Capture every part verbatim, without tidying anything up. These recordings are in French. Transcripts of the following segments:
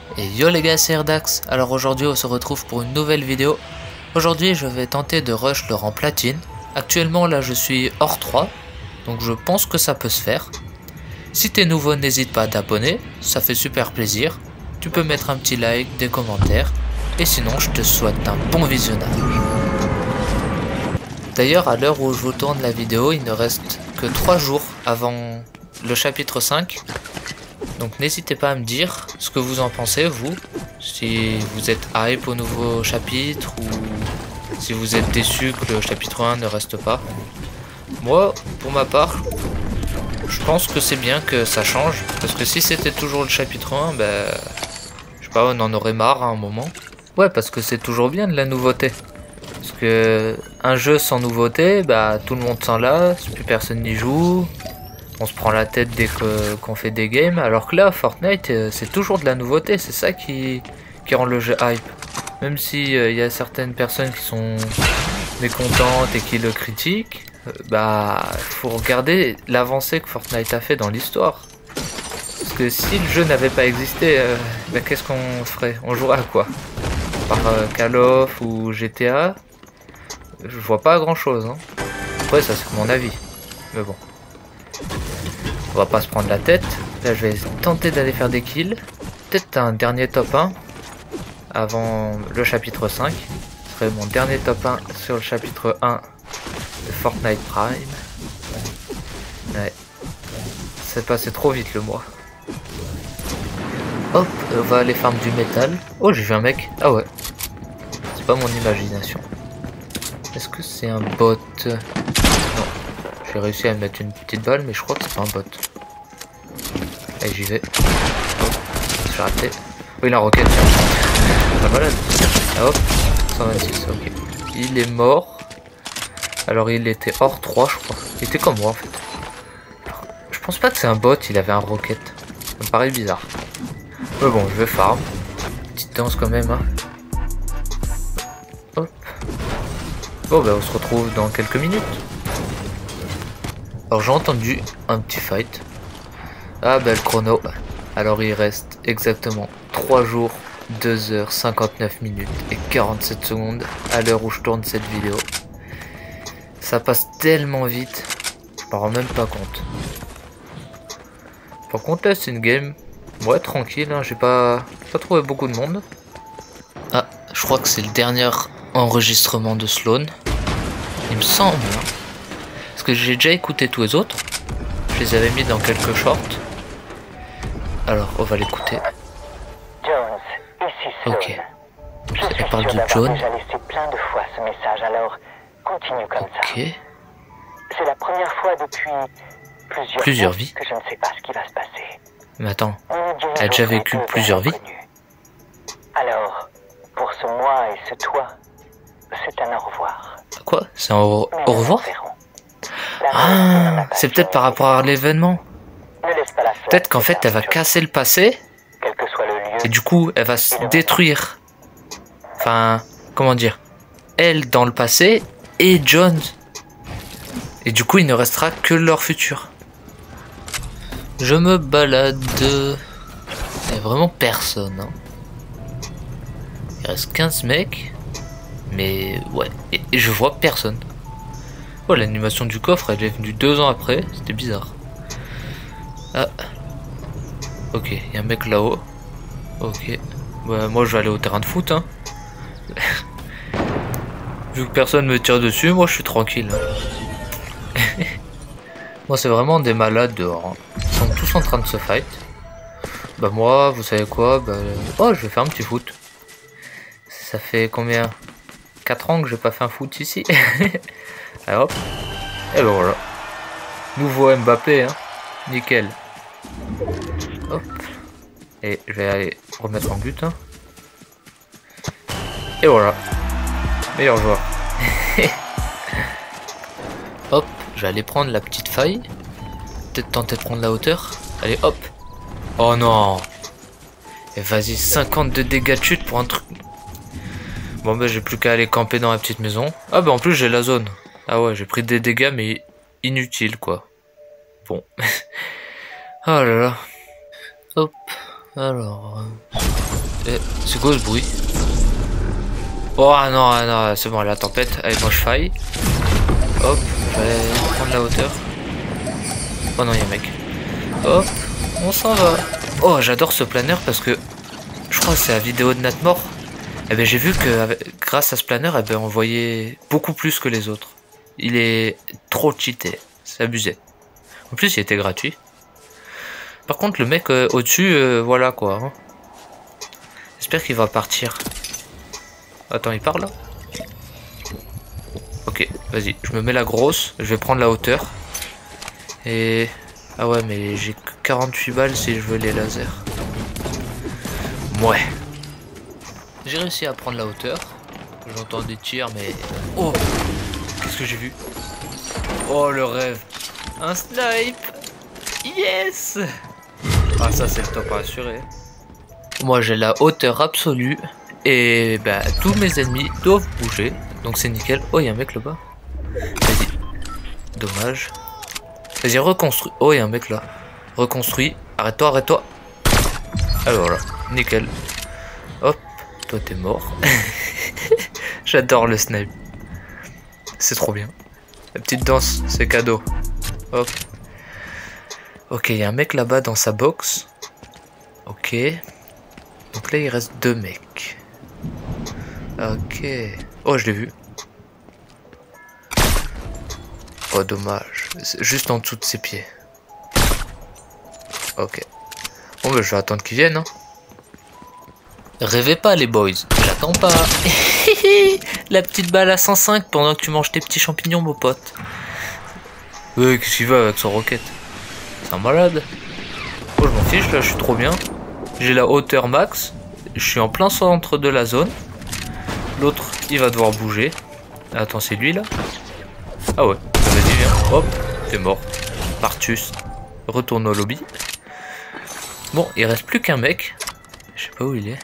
Et yo les gars, c'est Erdax. Alors aujourd'hui on se retrouve pour une nouvelle vidéo. Aujourd'hui je vais tenter de rush le rang platine. Actuellement là je suis hors trois, donc je pense que ça peut se faire. Si t'es nouveau, n'hésite pas à t'abonner, ça fait super plaisir. Tu peux mettre un petit like, des commentaires. Et sinon je te souhaite un bon visionnage. D'ailleurs à l'heure où je vous tourne la vidéo, il ne reste que trois jours avant le chapitre cinq. Donc n'hésitez pas à me dire ce que vous en pensez, vous, si vous êtes hype au nouveau chapitre ou si vous êtes déçu que le chapitre un ne reste pas. Moi, pour ma part, je pense que c'est bien que ça change, parce que si c'était toujours le chapitre un, ben, je sais pas, on en aurait marre à un moment. Ouais, parce que c'est toujours bien de la nouveauté. Parce que un jeu sans nouveauté, bah tout le monde s'en lasse, plus personne n'y joue. On se prend la tête dès que, qu'on fait des games, alors que là, Fortnite, euh, c'est toujours de la nouveauté, c'est ça qui, qui rend le jeu hype. Même si il euh, y a certaines personnes qui sont mécontentes et qui le critiquent, euh, bah, faut regarder l'avancée que Fortnite a fait dans l'histoire. Parce que si le jeu n'avait pas existé, euh, bah, qu'est-ce qu'on ferait? On jouerait à quoi? Par euh, Call of ou G T A? Je vois pas grand chose, hein. Après, ça c'est mon avis, mais bon. On va pas se prendre la tête. Là je vais tenter d'aller faire des kills. Peut-être un dernier top un avant le chapitre cinq. Ce serait mon dernier top un sur le chapitre un de Fortnite Prime. Ouais. C'est passé trop vite le mois. Hop, on va aller farm du métal. Oh, j'ai vu un mec. Ah ouais. C'est pas mon imagination. Est-ce que c'est un bot? Non. J'ai réussi à mettre une petite balle, mais je crois que c'est pas un bot. Allez, j'y vais. Hop, j'ai raté. Oui, la roquette. Pas malade. Ah, hop, cent vingt-six, ok. Il est mort. Alors, il était hors trois, je crois. Il était comme moi, en fait. Alors, je pense pas que c'est un bot, il avait un roquette. Ça me paraît bizarre. Mais bon, je vais farm. Petite danse quand même, hein. Hop. Bon, bah, on se retrouve dans quelques minutes. Alors j'ai entendu un petit fight. Ah bah le chrono. Alors il reste exactement trois jours, deux heures cinquante-neuf minutes et quarante-sept secondes à l'heure où je tourne cette vidéo. Ça passe tellement vite, je m'en rends même pas compte. Par contre là c'est une game, ouais tranquille, hein, j'ai pas, pas trouvé beaucoup de monde. Ah, je crois que c'est le dernier enregistrement de Sloan. Il me semble. Hein. Parce que j'ai déjà écouté tous les autres. Je les avais mis dans quelques shorts. Alors, on va l'écouter. Jones, ici Sloan. Ok. Je Elle suis parle sûr de d'avoir John. déjà laissé plein de fois ce message, alors continue comme Ok. ça. C'est la première fois depuis plusieurs, Plusieurs vies vies. que je ne sais pas ce qui va se passer. Mais attends, Ni d'une elle a déjà autre vécu deux plusieurs vies? inconnues. Alors, pour ce moi et ce toi, c'est un au revoir. Quoi? C'est un au, Mais au nous revoir? verrons. La vie n'en a Ah, pas c'est peut-être par fini. rapport à l'événement. Ne laisse pas la flamme Peut-être qu'en fait, elle va s'éteindre, casser le passé. quel que soit le lieu. Et du coup, elle va se détruire. Enfin, comment dire? Elle dans le passé et John. Et du coup, il ne restera que leur futur. Je me balade. Il n'y a vraiment personne. Hein. Il reste quinze mecs. Mais ouais, et, et je vois personne. Oh, l'animation du coffre, elle est venue deux ans après. C'était bizarre. Ah. Ok, il y a un mec là-haut. Ok. Bah, moi, je vais aller au terrain de foot. Hein. Vu que personne me tire dessus, moi, je suis tranquille. Hein. Moi, c'est vraiment des malades dehors. Hein. Ils sont tous en train de se fight. Bah, moi, vous savez quoi? Bah, oh, je vais faire un petit foot. Ça fait combien? quatre ans que j'ai pas fait un foot ici. Allez hop. Et ben voilà. Nouveau Mbappé, hein. Nickel. Hop. Et je vais aller remettre en but. Hein. Et voilà. Meilleur joueur. Hop. Je vais aller prendre la petite faille. Peut-être tenter de prendre la hauteur. Allez hop. Oh non. Et vas-y, cinquante de dégâts de chute pour un truc. Bon ben j'ai plus qu'à aller camper dans la petite maison. Ah ben en plus j'ai la zone. Ah ouais, j'ai pris des dégâts mais inutiles quoi. Bon. Oh là là. Hop. Alors. Eh, c'est quoi ce bruit? Oh non, ah, non, c'est bon, la tempête. Allez, moi je faille. Hop, je vais prendre la hauteur. Oh non, il y a un mec. Hop, on s'en va. Oh, j'adore ce planeur parce que je crois que c'est la vidéo de Natmore. Eh ben, j'ai vu que avec, grâce à ce planeur, eh ben, on voyait beaucoup plus que les autres. Il est trop cheaté, c'est abusé. En plus, il était gratuit. Par contre, le mec euh, au-dessus, euh, voilà quoi. Hein. J'espère qu'il va partir. Attends, il part là? Ok, vas-y, je me mets la grosse, je vais prendre la hauteur. Et... Ah ouais, mais j'ai que quarante-huit balles si je veux les lasers. Ouais. J'ai réussi à prendre la hauteur. J'entends des tirs, mais... Oh! Qu'est-ce que j'ai vu? Oh, le rêve! Un snipe! Yes! Ah, ça, c'est le top à assurer. Moi, j'ai la hauteur absolue. Et bah, tous mes ennemis doivent bouger. Donc, c'est nickel. Oh, il y a un mec là-bas. Vas-y. Dommage. Vas-y, reconstruis. Oh, il y a un mec là. Reconstruis. Arrête-toi, arrête-toi. Ah, voilà. Nickel. Hop. Toi, t'es mort. J'adore le snipe. C'est trop bien. La petite danse, c'est cadeau. Hop. Ok, il y a un mec là-bas dans sa box. Ok. Donc là, il reste deux mecs. Ok. Oh, je l'ai vu. Oh, dommage. Juste en dessous de ses pieds. Ok. Bon, bah, je vais attendre qu'ils viennent. Hein. Rêvez pas, les boys. J'attends pas. La petite balle à cent cinq pendant que tu manges tes petits champignons, mon pote. Ouais, qu'est-ce qu'il va avec son roquette? C'est un malade. Oh, je m'en fiche, là, je suis trop bien. J'ai la hauteur max. Je suis en plein centre de la zone. L'autre, il va devoir bouger. Attends, c'est lui, là? Ah ouais, vas-y, viens. Hop, t'es mort. Partus. Retourne au lobby. Bon, il reste plus qu'un mec. Je sais pas où il est.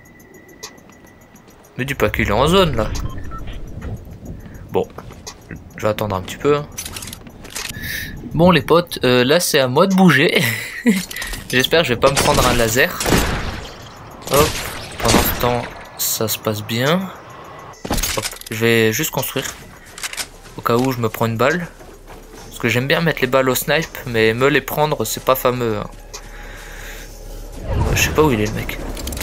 Me dis pas qu'il est en zone, là. Bon, je vais attendre un petit peu. Hein. Bon, les potes, euh, là, c'est à moi de bouger. J'espère que je vais pas me prendre un laser. Hop, pendant ce temps, ça se passe bien. Hop, je vais juste construire. Au cas où je me prends une balle. Parce que j'aime bien mettre les balles au snipe, mais me les prendre, c'est pas fameux. Hein. Je sais pas où il est, le mec.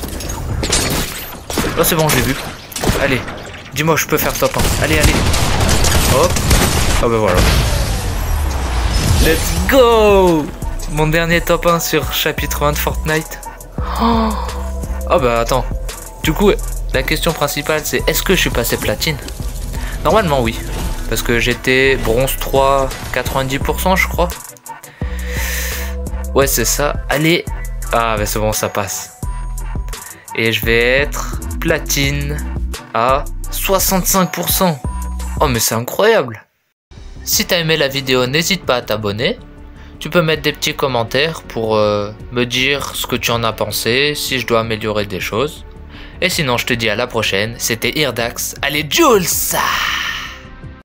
Oh, c'est bon, j'ai vu. Allez, dis-moi, je peux faire top un. Allez, allez. Hop. Ah bah voilà. Let's go! Mon dernier top un sur chapitre un de Fortnite. Oh, oh bah attends. Du coup, la question principale, c'est est-ce que je suis passé platine? Normalement, oui. Parce que j'étais bronze trois, quatre-vingt-dix pour cent, je crois. Ouais, c'est ça. Allez. Ah, bah c'est bon, ça passe. Et je vais être platine à soixante-cinq pour cent. Oh, mais c'est incroyable. Si t'as aimé la vidéo, n'hésite pas à t'abonner. Tu peux mettre des petits commentaires pour euh, me dire ce que tu en as pensé, si je dois améliorer des choses. Et sinon, je te dis à la prochaine. C'était Irdax. Allez, Jules!